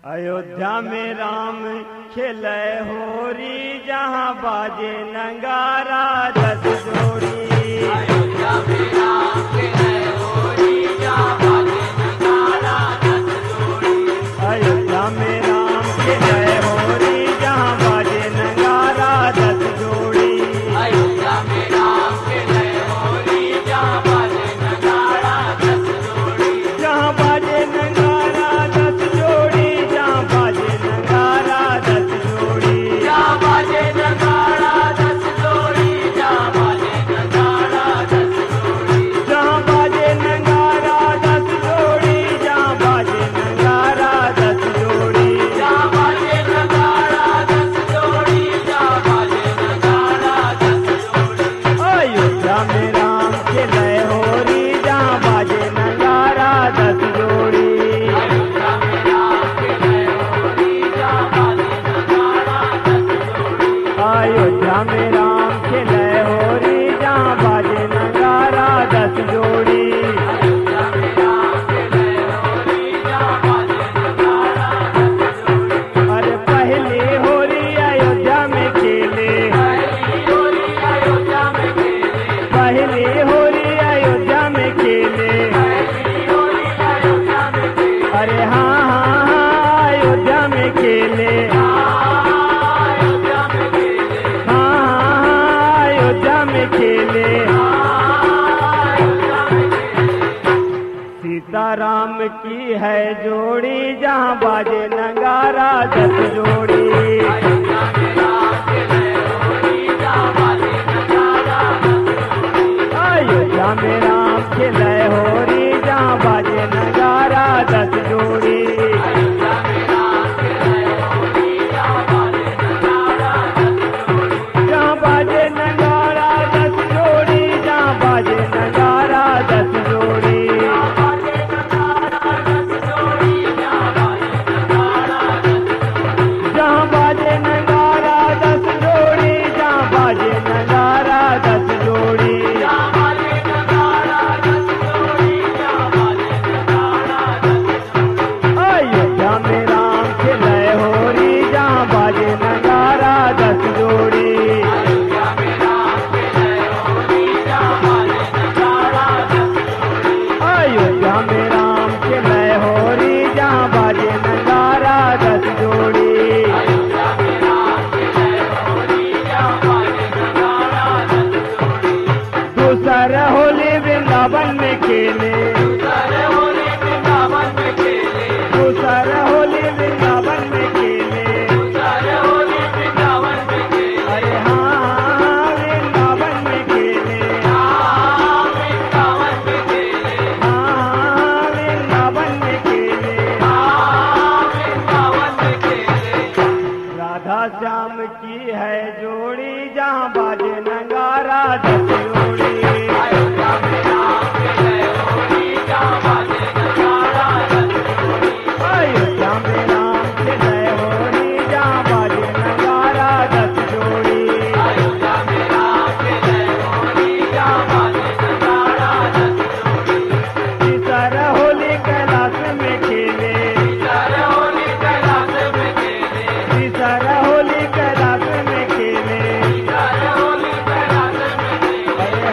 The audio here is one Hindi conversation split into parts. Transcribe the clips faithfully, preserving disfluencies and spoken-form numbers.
अयोध्या में राम खेले होरी, जहाँ बाजे नगारा दस जोड़ी। अयोध्या में राम खेले होरी, जहाँ बाजे नगारा दस जोड़ी। अयोध्या में राम खेले होरी, जहाँ बाजे नगारा दस जोड़ी। अयोध्या में राम खेले होरी, जहाँ बाजे नगारा दस जोड़ी। जहाँ बाजे नगारा दस जोड़ी, जहाँ बाजे नगारा दस जोड़ी। जहाँ बाजे नगारा दस जोड़ी, जहाँ बाजे नगारा दस जोड़ी। जहाँ बाजे नगारा दस जोड़ी, जहाँ बाजे नगारा दस जोड़ी। जहाँ बाजे नगारा दस जोड़ी, जहाँ बाजे नगारा दस जोड़ी। अयोध्या में राम खेले होरी, जहाँ बाजे नगारा दस जोड़ी। अयोध्या में राम खेले होरी, जहाँ बाजे नगारा दस जोड़ी। अयोध्या में राम खेले होरी, जहाँ बाजे नगारा दस जोड़ी। अयोध्या में राम खेले होरी, जहाँ बाजे नगारा दस जोड़ी। अरे पहली होरी अयोध्या में खेले, पहली होरी अयोध्या में खेले। पहली होरी अयोध्या में खेले। पहली होरी अयोध्या में खेले। अरे हाँ हाँ हाँ अयोध्या में खेले। अयोध्या में खेले। हाँ हाँ हाँ अयोध्या में खेले। अयोध्या में खेले। सीताराम की है जोड़ी, जहाँ बाजे नगारा दस जोड़ी। अयोध्या में राम खेले होरी, जहाँ बाजे नगारा दस जोड़ी। अयोध्या में राम खेले होरी, जहाँ बाजे नगारा दस जोड़ी। अयोध्या में राम खेले होरी, जहाँ बाजे नगारा दस जोड़ी। जहाँ बाजे नगारा दस जोड़ी, जहाँ बाजे नगारा दस जोड़ी। जहाँ बाजे नगारा दस जोड़ी, जहाँ बाजे नगारा दस जोड़ी। जहाँ बाजे नगारा दस जोड़ी, जहाँ बाजे नगारा दस जोड़ी। जहाँ बाजे नगारा दस जोड़ी, जहाँ बाजे नगारा दस जोड़ी। अयोध्या में राम खेले होरी, जहाँ बाजे नगारा दस जोड़ी। अयोध्या में राम खेले होरी, जहाँ बाजे नगारा दस जोड़ी। अयोध्या में राम खेले होरी, जहाँ बाजे नगारा दस जोड़ी। अयोध्या में राम खेले होरी, जहाँ बाजे नगारा दस जोड़ी। दूसर होली वृंदावन में खेले, दूसर होली वृंदावन में खेले। दूसर होली वृंदावन में खेले। दूसर होली वृंदावन में खेले। अरे हाँ हाँ हाँ वृंदावन में खेले। हाँ, वृंदावन में खेले। हाँ हाँ वृंदावन में खेले। हाँ, वृंदावन में खेले। राधा श्याम की है जोड़ी, जहाँ बाजे नगारा दस जोड़ी। अयोध्या में राम खेले होरी, जहाँ बाजे नगारा दस जोड़ी। अयोध्या में राम खेले होरी, जहाँ बाजे नगारा दस जोड़ी। अयोध्या में राम खेले होरी, जहाँ बाजे नगारा दस जोड़ी। तीसर होली कैलाश में खेले, तीसर होली कैलाश में खेले। तीसर होली कैलाश में खेले। तीसर होली कैलाश में खेले। अरे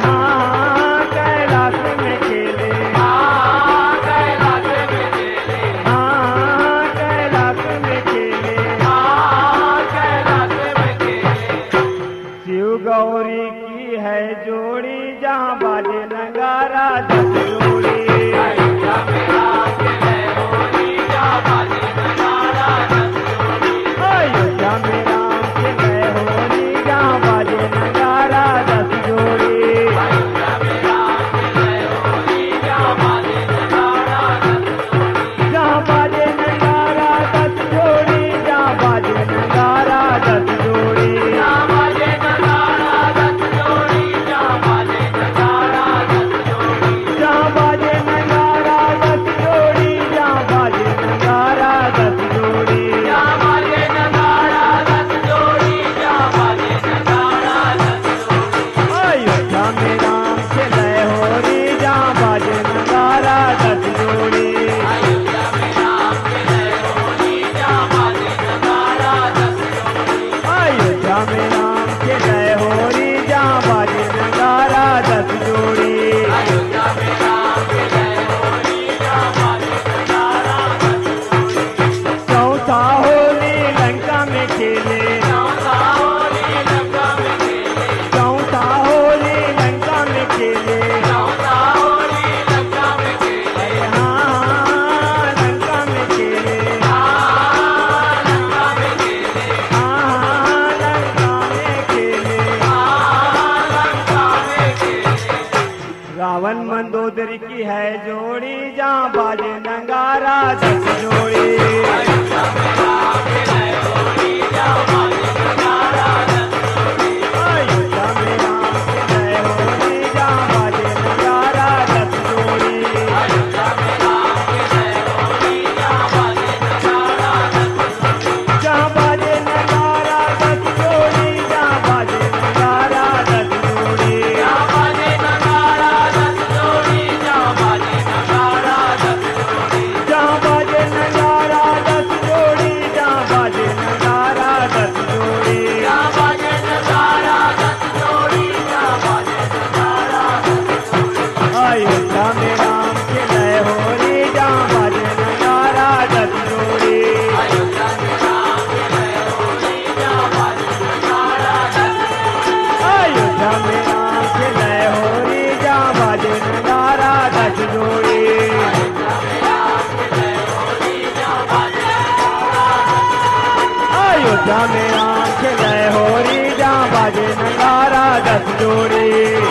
दस जोड़ी। अयोध्या में राम के नए होरी जहाँ बाजे नगारा दस जोड़ी। अयोध्या में राम के नए होरी जहाँ बाजे नगारा दस जोड़ी। अयोध्या में राम के नए होरी जहाँ बाजे नगारा दस जोड़ी। जहाँ बाजे नगारा दस जोड़ी, जहाँ बाजे नगारा दस जोड़ी। जहाँ बाजे नगारा दस जोड़ी, जहाँ बाजे नगारा दस जोड़ी। जहाँ बाजे नगारा दस जोड़ी, जहाँ बाजे नगारा दस जोड़ी। जहाँ बाजे नगारा दस जोड़ी, जहाँ बाजे नगारा दस जोड़ी। अयोध्या में राम के नए होरी जहाँ बाजे नगारा दस जोड़ी। अयोध्या में राम के नए होरी जहाँ बाजे नगारा दस जोड़ी। अयोध्या में राम के नए होरी जहाँ बाजे नगारा दस जोड़ी। अयोध्या में राम के नए होरी जहाँ बाजे नगारा दस जोड़ी। अयोध्या में राम के नए होरी जहाँ बाजे नगारा दस जोड़ी।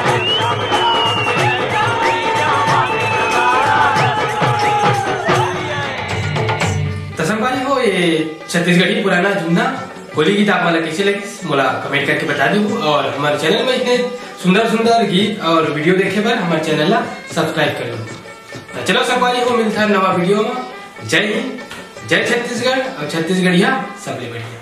तो संगवारी हो ये छत्तीसगढ़ी पुराना जुमना होली गीत आप मला कैसे लगी मोला कमेंट करके बता दो। और हमारे चैनल में इतने सुंदर सुंदर गीत और वीडियो देखे पर हमारे चैनल ला सब्सक्राइब कर लो। तो चलो संगवारी हो मिलता है नवा वीडियो में। जय हिंद, जय छत्तीसगढ़ और छत्तीसगढ़िया सबले बढ़िया।